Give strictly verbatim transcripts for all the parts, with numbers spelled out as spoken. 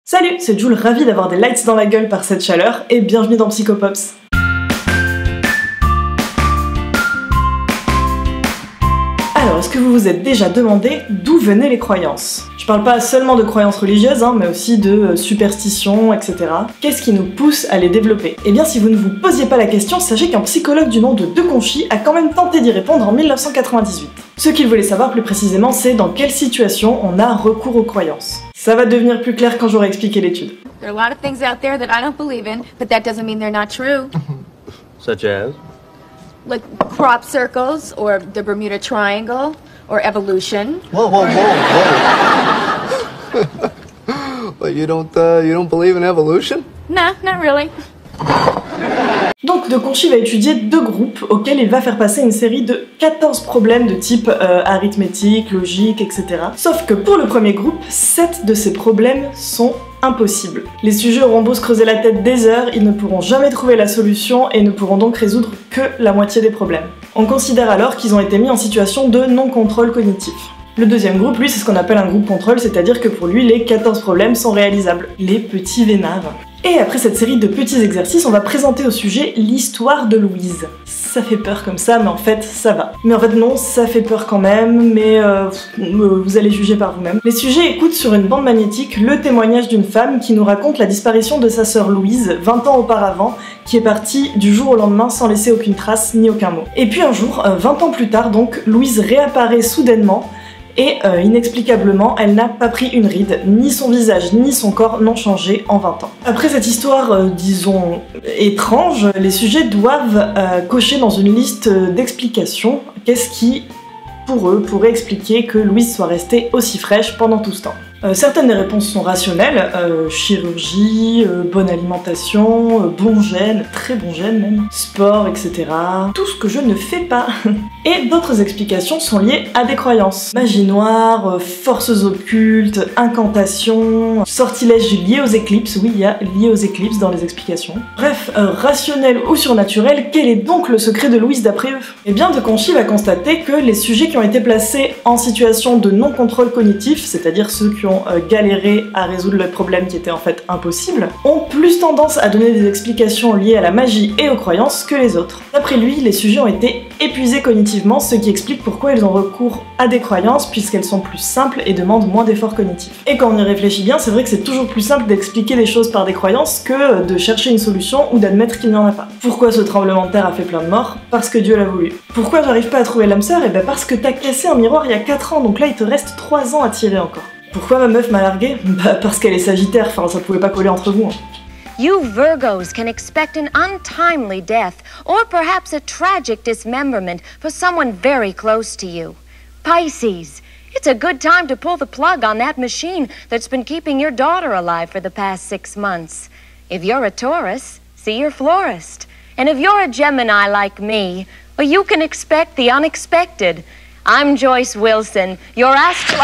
Salut, c'est Jules, ravi d'avoir des lights dans la gueule par cette chaleur, et bienvenue dans Psychopops. Alors, est-ce que vous vous êtes déjà demandé d'où venaient les croyances? Je parle pas seulement de croyances religieuses, hein, mais aussi de euh, superstitions, et cetera. Qu'est-ce qui nous pousse à les développer? Eh bien, si vous ne vous posiez pas la question, sachez qu'un psychologue du nom de De Conchi a quand même tenté d'y répondre en mille neuf cent quatre-vingt-dix-huit. Ce qu'il voulait savoir plus précisément, c'est dans quelle situation on a recours aux croyances. Ça va devenir plus clair quand j'aurai expliqué l'étude. There are a lot of things out there that I don't believe in, but that doesn't mean they're not true. Such as? Like crop circles, or the Bermuda Triangle, or evolution. Whoa, whoa, whoa, whoa! But you don't, uh, you don't believe in evolution? Nah, not really. Donc De Conchi va étudier deux groupes auxquels il va faire passer une série de quatorze problèmes de type euh, arithmétique, logique, et cetera. Sauf que pour le premier groupe, sept de ces problèmes sont impossibles. Les sujets auront beau se creuser la tête des heures, ils ne pourront jamais trouver la solution et ne pourront donc résoudre que la moitié des problèmes. On considère alors qu'ils ont été mis en situation de non-contrôle cognitif. Le deuxième groupe, lui, c'est ce qu'on appelle un groupe contrôle, c'est-à-dire que pour lui, les quatorze problèmes sont réalisables. Les petits vénards. Et après cette série de petits exercices, on va présenter au sujet l'histoire de Louise. Ça fait peur comme ça, mais en fait, ça va. Mais en fait non, ça fait peur quand même, mais euh, vous allez juger par vous-même. Les sujets écoutent sur une bande magnétique le témoignage d'une femme qui nous raconte la disparition de sa sœur Louise, vingt ans auparavant, qui est partie du jour au lendemain sans laisser aucune trace ni aucun mot. Et puis un jour, vingt ans plus tard donc, Louise réapparaît soudainement, et euh, inexplicablement, elle n'a pas pris une ride, ni son visage ni son corps n'ont changé en vingt ans. Après cette histoire, euh, disons, étrange, les sujets doivent euh, cocher dans une liste d'explications qu'est-ce qui, pour eux, pourrait expliquer que Louise soit restée aussi fraîche pendant tout ce temps. Euh, certaines des réponses sont rationnelles, euh, chirurgie, euh, bonne alimentation, euh, bon gène, très bon gène même, sport, et cetera. Tout ce que je ne fais pas. Et d'autres explications sont liées à des croyances. Magie noire, euh, forces occultes, incantations, sortilèges liés aux éclipses, oui il y a liés aux éclipses dans les explications. Bref, euh, rationnel ou surnaturel, quel est donc le secret de Louise d'après eux? Eh bien De Conchi va constater que les sujets qui ont été placés en situation de non-contrôle cognitif, c'est-à-dire ceux qui ont Euh, galéré à résoudre le problème qui était en fait impossible, ont plus tendance à donner des explications liées à la magie et aux croyances que les autres. D'après lui, les sujets ont été épuisés cognitivement, ce qui explique pourquoi ils ont recours à des croyances puisqu'elles sont plus simples et demandent moins d'efforts cognitifs. Et quand on y réfléchit bien, c'est vrai que c'est toujours plus simple d'expliquer des choses par des croyances que de chercher une solution ou d'admettre qu'il n'y en a pas. Pourquoi ce tremblement de terre a fait plein de morts? Parce que Dieu l'a voulu. Pourquoi j'arrive pas à trouver l'âme sœur? Et ben parce que t'as cassé un miroir il y a quatre ans, donc là il te reste trois ans à tirer encore. Pourquoi ma meuf m'a largué? Bah parce qu'elle est sagittaire, enfin ça pouvait pas coller entre vous. Hein. You Virgos can expect an untimely death, or perhaps a tragic dismemberment for someone very close to you. Pisces, it's a good time to pull the plug on that machine that's been keeping your daughter alive for the past six months. If you're a Taurus, see your florist. And if you're a Gemini like me, well, you can expect the unexpected. I'm Joyce Wilson, your astro...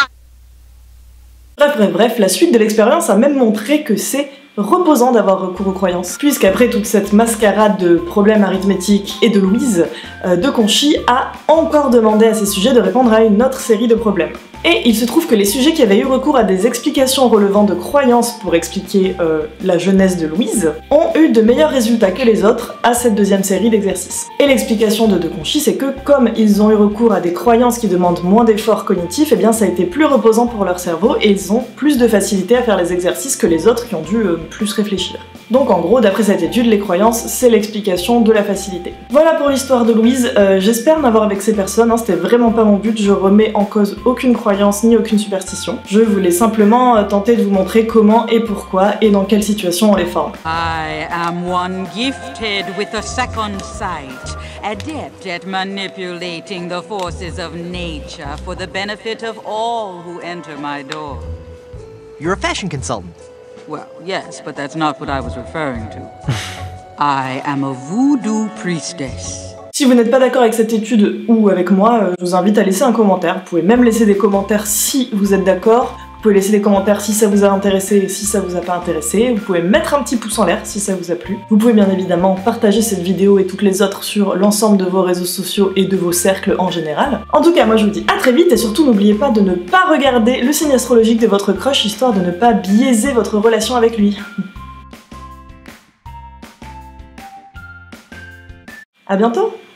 Bref, bref, bref, la suite de l'expérience a même montré que c'est reposant d'avoir recours aux croyances. Puisqu'après toute cette mascarade de problèmes arithmétiques et de Louise, euh, De Conchi a encore demandé à ces sujets de répondre à une autre série de problèmes. Et il se trouve que les sujets qui avaient eu recours à des explications relevant de croyances pour expliquer euh, la jeunesse de Louise ont eu de meilleurs résultats que les autres à cette deuxième série d'exercices. Et l'explication de De Conchi, c'est que comme ils ont eu recours à des croyances qui demandent moins d'efforts cognitifs, et eh bien ça a été plus reposant pour leur cerveau et ils ont plus de facilité à faire les exercices que les autres qui ont dû euh, plus réfléchir. Donc en gros, d'après cette étude, les croyances, c'est l'explication de la facilité. Voilà pour l'histoire de Louise, euh, j'espère n'avoir vexé personne, hein, c'était vraiment pas mon but, je remets en cause aucune croyance ni aucune superstition. Je voulais simplement euh, tenter de vous montrer comment et pourquoi et dans quelle situation on les forme. I am one gifted with a second sight, adept at manipulating the forces of nature for the benefit of all who enter my door. You're a fashion consultant. Well, yes, but that's not what I was referring to. I am a voodoo priestess. Si vous n'êtes pas d'accord avec cette étude ou avec moi, je vous invite à laisser un commentaire. Vous pouvez même laisser des commentaires si vous êtes d'accord pouvez laisser des commentaires si ça vous a intéressé et si ça vous a pas intéressé. Vous pouvez mettre un petit pouce en l'air si ça vous a plu. Vous pouvez bien évidemment partager cette vidéo et toutes les autres sur l'ensemble de vos réseaux sociaux et de vos cercles en général. En tout cas, moi je vous dis à très vite et surtout n'oubliez pas de ne pas regarder le signe astrologique de votre crush histoire de ne pas biaiser votre relation avec lui. À bientôt!